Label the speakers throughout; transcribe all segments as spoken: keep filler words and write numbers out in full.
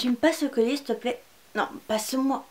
Speaker 1: Tu me passes le collier s'il te plaît? Non, passe-moi.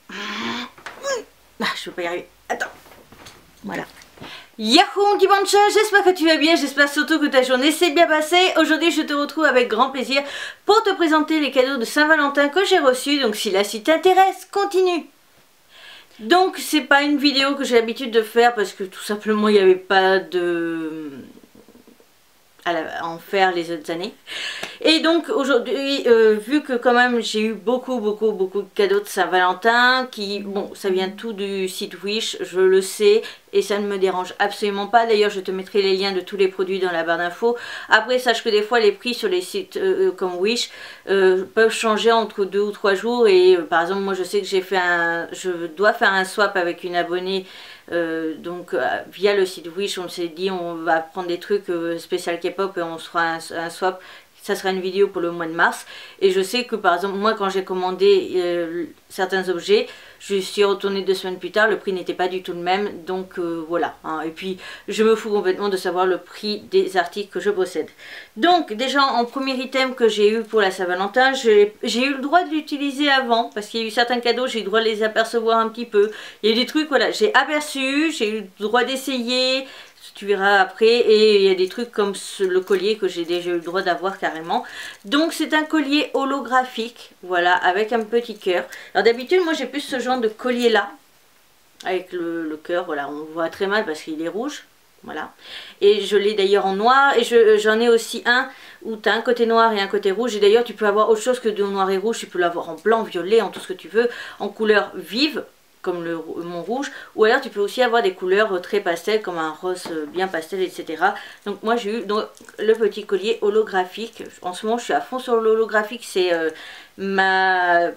Speaker 1: Ah, je peux pas y arriver. Attends. Voilà. Yahoo Dimanche, j'espère que tu vas bien, j'espère surtout que ta journée s'est bien passée. Aujourd'hui je te retrouve avec grand plaisir pour te présenter les cadeaux de Saint-Valentin que j'ai reçus. Donc si là si t'intéresse, continue. Donc c'est pas une vidéo que j'ai l'habitude de faire parce que tout simplement il n'y avait pas de... à, la... à en faire les autres années. Et donc aujourd'hui, euh, vu que quand même j'ai eu beaucoup beaucoup beaucoup de cadeaux de Saint-Valentin, qui, bon, ça vient tout du site Wish, je le sais, et ça ne me dérange absolument pas. D'ailleurs je te mettrai les liens de tous les produits dans la barre d'infos. Après sache que des fois les prix sur les sites euh, comme Wish euh, peuvent changer entre deux ou trois jours. Et euh, par exemple moi je sais que j'ai fait un, je dois faire un swap avec une abonnée. Euh, donc euh, via le site Wish, on s'est dit on va prendre des trucs euh, spécial K-pop et on se fera un, un swap. Ça sera une vidéo pour le mois de mars. Et je sais que par exemple moi quand j'ai commandé euh, certains objets, je suis retournée deux semaines plus tard, le prix n'était pas du tout le même. Donc euh, voilà, hein. Et puis je me fous complètement de savoir le prix des articles que je possède. Donc déjà en premier item que j'ai eu pour la Saint-Valentin, j'ai eu le droit de l'utiliser avant. Parce qu'il y a eu certains cadeaux, j'ai eu le droit de les apercevoir un petit peu. Il y a eu des trucs, voilà, j'ai aperçu, j'ai eu le droit d'essayer. Tu verras après, et il y a des trucs comme ce, le collier que j'ai déjà eu le droit d'avoir carrément. Donc c'est un collier holographique, voilà, avec un petit cœur. Alors d'habitude moi j'ai plus ce genre de collier là, avec le, le cœur, voilà, on voit très mal parce qu'il est rouge, voilà. Et je l'ai d'ailleurs en noir, et j'en ai aussi un où tu as un côté noir et un côté rouge. Et d'ailleurs tu peux avoir autre chose que de noir et rouge, tu peux l'avoir en blanc, violet, en tout ce que tu veux, en couleur vive, comme le, mon rouge, ou alors tu peux aussi avoir des couleurs très pastel comme un rose bien pastel, etc. Donc moi j'ai eu donc le petit collier holographique. En ce moment je suis à fond sur l'holographique, c'est euh, ma,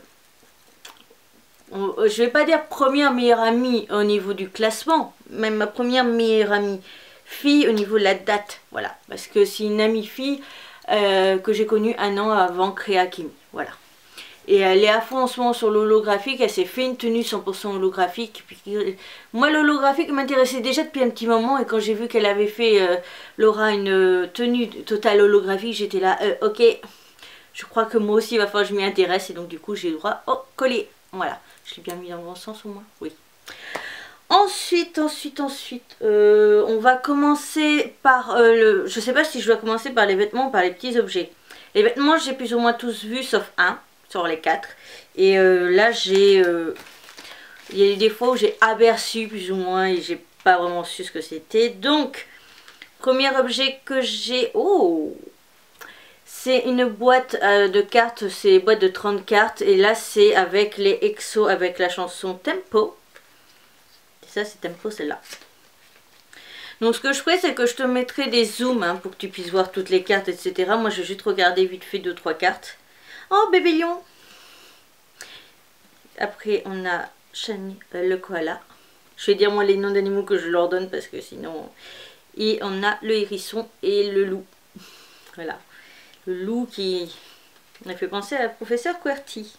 Speaker 1: je vais pas dire première meilleure amie au niveau du classement, même ma première meilleure amie fille au niveau de la date, voilà, parce que c'est une amie fille euh, que j'ai connue un an avant Créa Kimi, voilà. Et elle est à fond en ce moment sur l'holographique, elle s'est fait une tenue cent pour cent holographique. Moi l'holographique m'intéressait déjà depuis un petit moment, et quand j'ai vu qu'elle avait fait, euh, Laura, une tenue totale holographique, j'étais là, euh, ok, je crois que moi aussi il va falloir que je m'y intéresse, et donc du coup j'ai le droit au collier. Voilà, je l'ai bien mis dans le bon sens au moins, oui. Ensuite, ensuite, ensuite, euh, on va commencer par, euh, le, je sais pas si je dois commencer par les vêtements ou par les petits objets. Les vêtements j'ai plus ou moins tous vus sauf un. Sur les quatre, et euh, là j'ai euh, il y a eu des fois où j'ai aperçu plus ou moins et j'ai pas vraiment su ce que c'était. Donc premier objet que j'ai, oh, c'est une boîte euh, de cartes, c'est une boîte de trente cartes, et là c'est avec les exos, avec la chanson Tempo. Et ça c'est Tempo, celle-là. Donc ce que je ferai, c'est que je te mettrai des zooms, hein, pour que tu puisses voir toutes les cartes, et cetera. Moi je vais juste regarder vite fait deux trois cartes. Oh bébé lion. Après on a Shani, euh, le koala. Je vais dire moi les noms d'animaux que je leur donne parce que sinon. Et on a le hérisson et le loup. Voilà. Le loup qui m'a fait penser à la professeure QWERTY.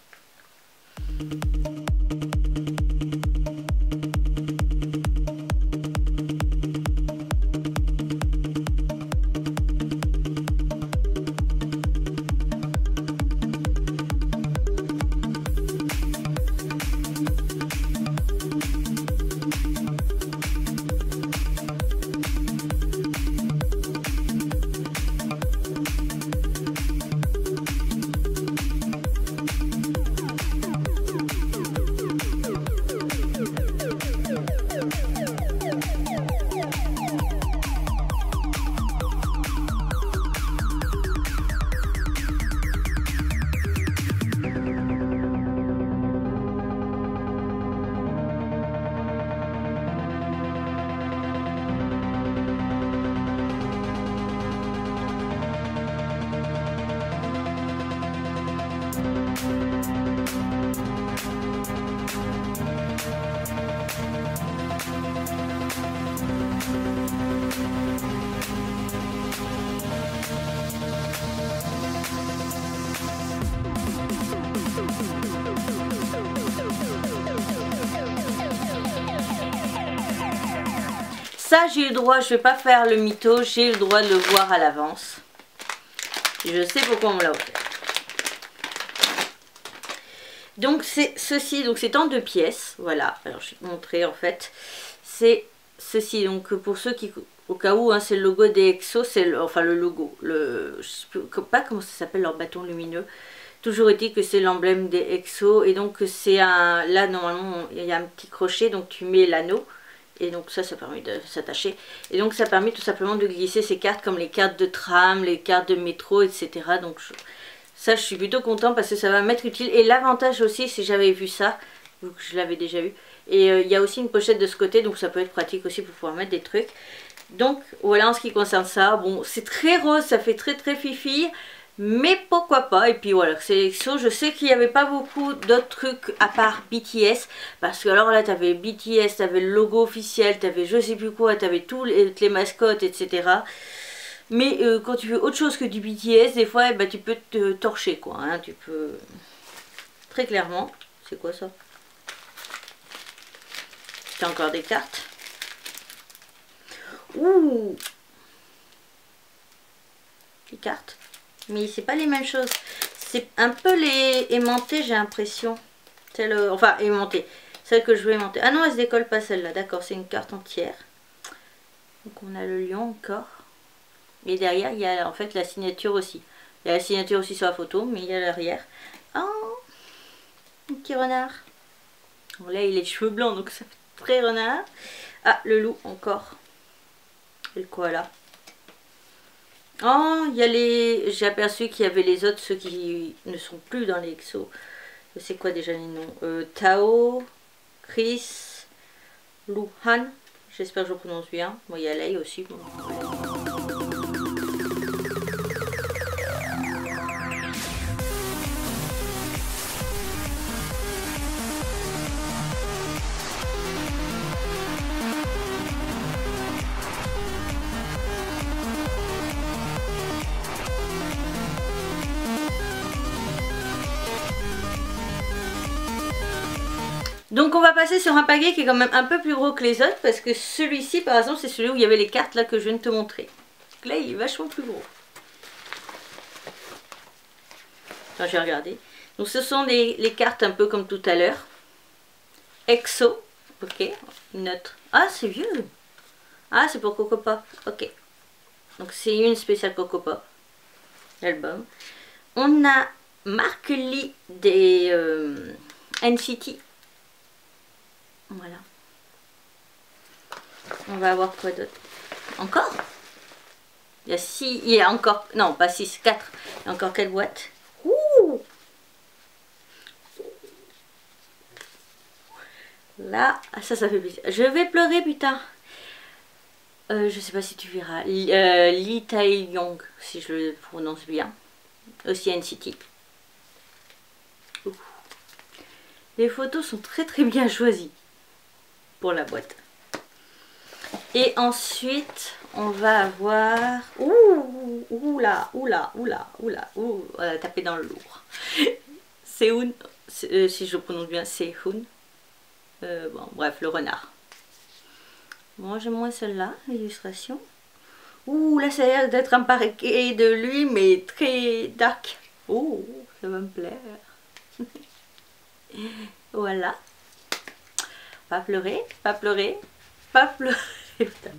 Speaker 1: Ça j'ai eu le droit, je vais pas faire le mytho, j'ai eu le droit de le voir à l'avance. Je sais pourquoi on me l'a offert. Donc c'est ceci, donc c'est en deux pièces, voilà, alors je vais te montrer en fait, c'est ceci, donc pour ceux qui, au cas où, hein, c'est le logo des Exo, c'est le, enfin le logo, le, je sais pas comment ça s'appelle leur bâton lumineux, toujours est-il que c'est l'emblème des Exo, et donc c'est un, là normalement il y a un petit crochet, donc tu mets l'anneau, et donc ça, ça permet de s'attacher, et donc ça permet tout simplement de glisser ces cartes comme les cartes de tram, les cartes de métro, et cetera. Donc je, ça, je suis plutôt content parce que ça va m'être utile. Et l'avantage aussi, si j'avais vu ça, vu que je l'avais déjà vu, et euh, il y a aussi une pochette de ce côté, donc ça peut être pratique aussi pour pouvoir mettre des trucs. Donc voilà en ce qui concerne ça. Bon, c'est très rose, ça fait très très fifi, mais pourquoi pas. Et puis voilà, c'est Exo. Je sais qu'il n'y avait pas beaucoup d'autres trucs à part B T S, parce que alors là, tu avais B T S, tu avais le logo officiel, tu avais je sais plus quoi, tu avais tous les, les mascottes, et cetera. Mais euh, quand tu veux autre chose que du B T S, des fois, eh ben, tu peux te torcher, quoi. Hein, tu peux... Très clairement. C'est quoi ça? C'est encore des cartes. Ouh! Des cartes. Mais c'est pas les mêmes choses. C'est un peu les aimantées, j'ai l'impression. C'est le... Enfin, aimantées. Celle que je veux aimanter. Ah non, elle se décolle pas celle-là. D'accord, c'est une carte entière. Donc on a le lion encore. Et derrière, il y a en fait la signature aussi. Il y a la signature aussi sur la photo, mais il y a l'arrière. Oh, un petit renard. Bon, là, il a les cheveux blancs, donc ça fait très renard. Ah, le loup encore. Et le koala. Oh, il y a les... J'ai aperçu qu'il y avait les autres, ceux qui ne sont plus dans les Exo. C'est quoi déjà les noms? euh, Tao, Chris, Luhan. J'espère que je prononce bien. Bon, il y a Lei aussi. Bon. Donc on va passer sur un paquet qui est quand même un peu plus gros que les autres, parce que celui-ci par exemple c'est celui où il y avait les cartes là que je viens de te montrer. Donc là il est vachement plus gros. Attends, je vais regarder. Donc ce sont les, les cartes un peu comme tout à l'heure. Exo, ok, une autre. Ah c'est vieux. Ah c'est pour Coco Pop, ok. Donc c'est une spéciale Coco Pop, l'album. On a Mark Lee des euh, N C T. Voilà. On va avoir quoi d'autre? Encore? Il y a six, il y a encore, non pas six, quatre. Il y a encore quelle boîte? Ouh! Là, ah, ça, ça fait plaisir. Je vais pleurer, putain. Euh, je sais pas si tu verras. Euh, Lee Tae-yong, si je le prononce bien. Aussi N C T. Les photos sont très très bien choisies pour la boîte. Et ensuite, on va avoir... Ouh, ouh là, ouh là, ouh là, ouh là, ouh, euh, taper dans le lourd. Sehun, euh, si je prononce bien, Sehun. Euh, bon, bref, le renard. Moi, j'aime moins celle-là, l'illustration. Ouh, là, ça a l'air d'être un paquet de lui, mais très dark. Oh, ça va me plaire. Voilà. Pas pleurer, pas pleurer, pas pleurer. Putain.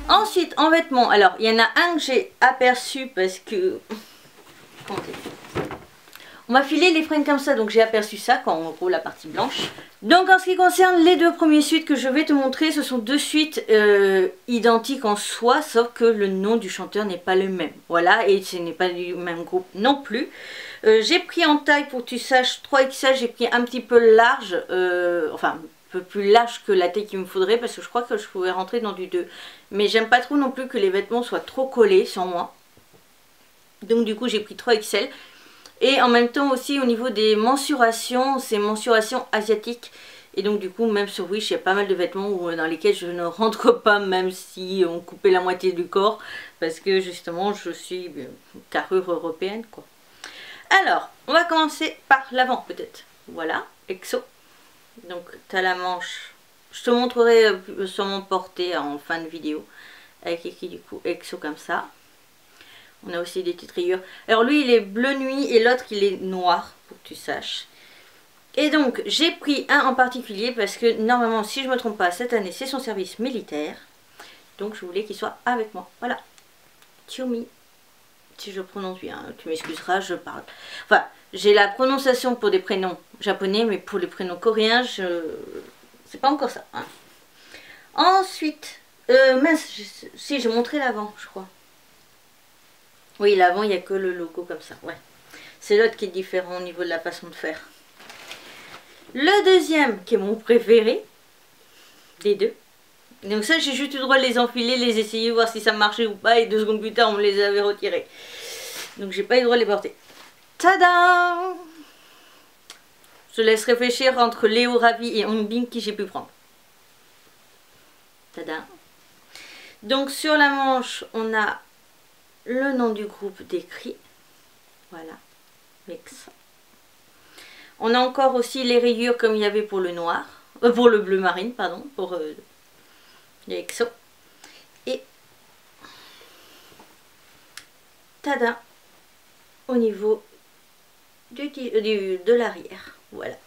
Speaker 1: Ensuite, en vêtements, alors il y en a un que j'ai aperçu parce que... On m'a filé les fringues comme ça, donc j'ai aperçu ça quand on roule la partie blanche. Donc en ce qui concerne les deux premiers suites que je vais te montrer, ce sont deux suites euh, identiques en soi, sauf que le nom du chanteur n'est pas le même. Voilà, et ce n'est pas du même groupe non plus. Euh, j'ai pris en taille, pour que tu saches, trois X L, j'ai pris un petit peu large, euh, enfin... peu plus large que la taille qu'il me faudrait parce que je crois que je pouvais rentrer dans du deux, mais j'aime pas trop non plus que les vêtements soient trop collés sur moi, donc du coup j'ai pris trois X L. Et en même temps aussi au niveau des mensurations, c'est mensuration asiatique, et donc du coup même sur Wish il y a pas mal de vêtements où, dans lesquels je ne rentre pas même si on coupait la moitié du corps, parce que justement je suis carrure européenne quoi. Alors on va commencer par l'avant peut-être, voilà, Exo. Donc tu as la manche, je te montrerai euh, sûrement portée en fin de vidéo, avec écrit du coup Exo comme ça. On a aussi des petites rayures. Alors lui il est bleu nuit et l'autre il est noir, pour que tu saches. Et donc j'ai pris un en particulier parce que normalement si je ne me trompe pas cette année c'est son service militaire. Donc je voulais qu'il soit avec moi. Voilà. Tiomi. Si je prononce bien, tu m'excuseras, je parle. Enfin, j'ai la prononciation pour des prénoms japonais, mais pour les prénoms coréens, je... c'est pas encore ça. Hein. Ensuite, euh, mince, je... si j'ai montré l'avant, je crois. Oui, l'avant, il n'y a que le logo comme ça, ouais. C'est l'autre qui est différent au niveau de la façon de faire. Le deuxième, qui est mon préféré, des deux. Donc ça, j'ai juste eu le droit de les enfiler, les essayer, voir si ça marchait ou pas. Et deux secondes plus tard, on me les avait retirés. Donc j'ai pas eu le droit de les porter. Tada! Je laisse réfléchir entre Léo Ravi et Hongbin qui j'ai pu prendre. Tada! Donc sur la manche, on a le nom du groupe décrit. Voilà. Avec ça. On a encore aussi les rayures comme il y avait pour le noir. Euh, pour le bleu marine, pardon. Pour... Euh, les Exo. Et tada au niveau du, du, de l'arrière. Voilà.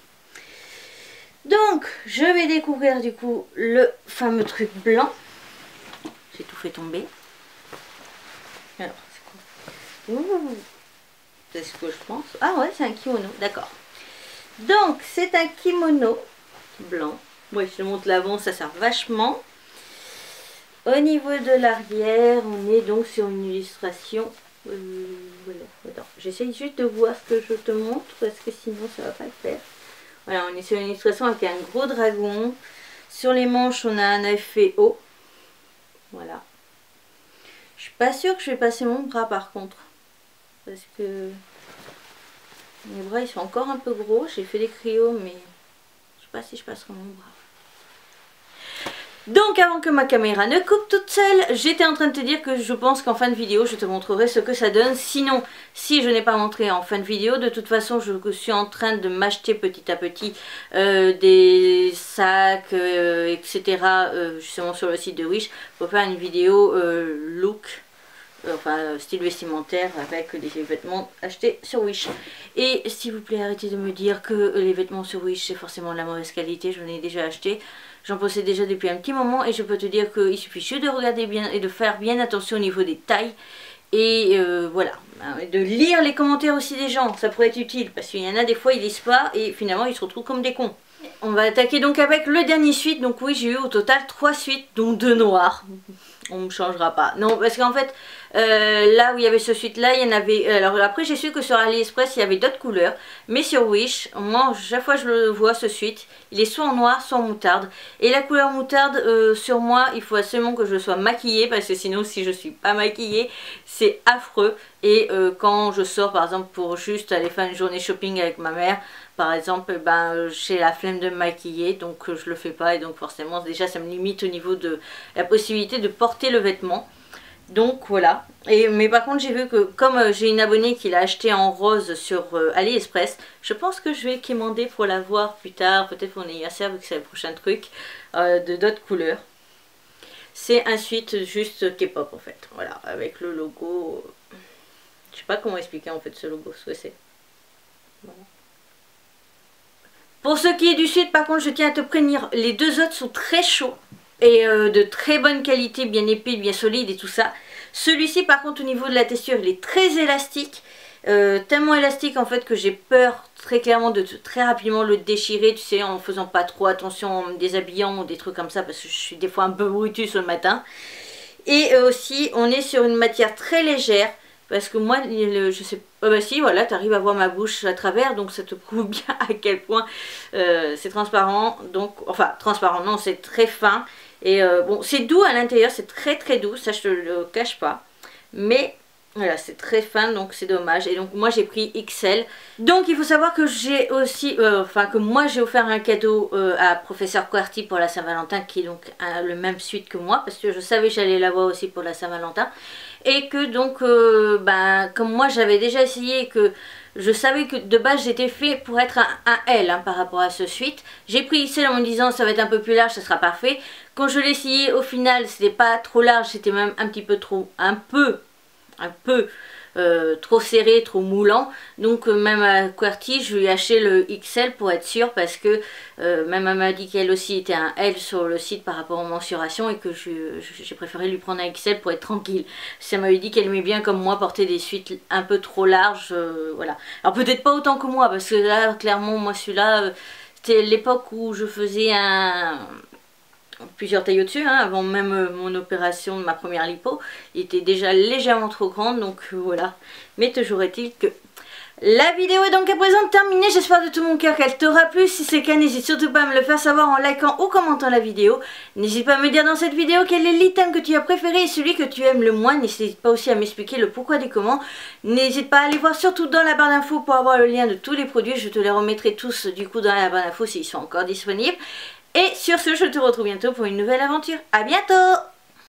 Speaker 1: Donc je vais découvrir du coup le fameux truc blanc. J'ai tout fait tomber. Alors c'est quoi? Ouh, c'est ce que je pense. Ah ouais, c'est un kimono, d'accord. Donc c'est un kimono blanc. Moi je te montre l'avant, ça sert vachement. Au niveau de l'arrière, on est donc sur une illustration. Euh, voilà. Attends, j'essaye juste de voir ce que je te montre parce que sinon ça va pas le faire. Voilà, on est sur une illustration avec un gros dragon. Sur les manches, on a un effet haut. Voilà. Je suis pas sûre que je vais passer mon bras par contre. Parce que mes bras ils sont encore un peu gros. J'ai fait des cryos, mais je sais pas si je passerai mon bras. Donc avant que ma caméra ne coupe toute seule, j'étais en train de te dire que je pense qu'en fin de vidéo je te montrerai ce que ça donne. Sinon, si je n'ai pas montré en fin de vidéo, de toute façon je suis en train de m'acheter petit à petit euh, des sacs, euh, et cetera. Euh, justement sur le site de Wish pour faire une vidéo euh, look. Enfin style vestimentaire avec des vêtements achetés sur Wish. Et s'il vous plaît arrêtez de me dire que les vêtements sur Wish c'est forcément de la mauvaise qualité, je l'ai déjà acheté, j'en possède déjà depuis un petit moment et je peux te dire qu'il suffit juste de regarder bien et de faire bien attention au niveau des tailles. Et euh, voilà, de lire les commentaires aussi des gens, ça pourrait être utile parce qu'il y en a des fois ils lisent pas et finalement ils se retrouvent comme des cons. On va attaquer donc avec le dernier suite. Donc oui, j'ai eu au total trois suites, dont deux noirs. On ne me changera pas. Non, parce qu'en fait, euh, là où il y avait ce suite là, il y en avait... Alors après, j'ai su que sur AliExpress, il y avait d'autres couleurs. Mais sur Wish, moi, chaque fois que je le vois, ce suite, il est soit en noir, soit en moutarde. Et la couleur moutarde, euh, sur moi, il faut absolument que je sois maquillée. Parce que sinon, si je suis pas maquillée, c'est affreux. Et euh, quand je sors, par exemple, pour juste aller faire une journée shopping avec ma mère... Par exemple, ben, j'ai la flemme de me maquiller, donc je le fais pas et donc forcément déjà ça me limite au niveau de la possibilité de porter le vêtement. Donc voilà. Et, mais par contre j'ai vu que comme euh, j'ai une abonnée qui l'a acheté en rose sur euh, AliExpress, je pense que je vais quémander pour la voir plus tard, peut-être pour mon anniversaire vu que c'est le prochain truc, euh, de d'autres couleurs. C'est un suite juste K-pop en fait, voilà, avec le logo. Je sais pas comment expliquer en fait ce logo, ce que c'est. Voilà. Pour ce qui est du suite, par contre, je tiens à te prévenir, les deux autres sont très chauds. et euh, de très bonne qualité, bien épais, bien solide et tout ça. Celui-ci par contre au niveau de la texture il est très élastique, euh, tellement élastique en fait que j'ai peur très clairement de très rapidement le déchirer, tu sais, en faisant pas trop attention, en me déshabillant ou des trucs comme ça parce que je suis des fois un peu brutus le matin. Et euh, aussi on est sur une matière très légère. Parce que moi, le, je sais pas, oh bah si, voilà, tu arrives à voir ma bouche à travers, donc ça te prouve bien à quel point euh, c'est transparent. Donc, enfin, transparent, non, c'est très fin. Et euh, bon, c'est doux à l'intérieur, c'est très très doux, ça je te le cache pas. Mais voilà, c'est très fin, donc c'est dommage. Et donc moi j'ai pris X L. Donc il faut savoir que j'ai aussi, euh, enfin que moi j'ai offert un cadeau euh, à Professeur QWERTY pour la Saint-Valentin, qui est donc euh, le même suite que moi, parce que je savais que j'allais l'avoir aussi pour la Saint-Valentin. Et que donc, euh, ben, comme moi j'avais déjà essayé et que je savais que de base j'étais fait pour être un, un L hein, par rapport à ce suite. J'ai pris X L en me disant ça va être un peu plus large, ça sera parfait. Quand je l'ai essayé au final c'était pas trop large, c'était même un petit peu trop, un peu, un peu euh, trop serré, trop moulant. Donc euh, même à QWERTY je lui ai acheté le X L pour être sûre parce que euh, même elle m'a dit qu'elle aussi était un L sur le site par rapport aux mensurations et que j'ai préféré lui prendre un X L pour être tranquille. Ça m'avait dit qu'elle aimait bien comme moi porter des suites un peu trop larges, euh, voilà. Alors peut-être pas autant que moi parce que là clairement moi celui-là euh, c'était l'époque où je faisais un... plusieurs tailles au-dessus, hein, avant même euh, mon opération de ma première lipo. Il était déjà légèrement trop grande, donc euh, voilà. Mais toujours est-il que la vidéo est donc à présent terminée. J'espère de tout mon cœur qu'elle t'aura plu. Si c'est le cas, n'hésite surtout pas à me le faire savoir en likant ou commentant la vidéo. N'hésite pas à me dire dans cette vidéo quel est l'item que tu as préféré et celui que tu aimes le moins. N'hésite pas aussi à m'expliquer le pourquoi du comment. N'hésite pas à aller voir surtout dans la barre d'infos pour avoir le lien de tous les produits. Je te les remettrai tous du coup dans la barre d'infos s'ils sont encore disponibles. Et sur ce, je te retrouve bientôt pour une nouvelle aventure. À bientôt!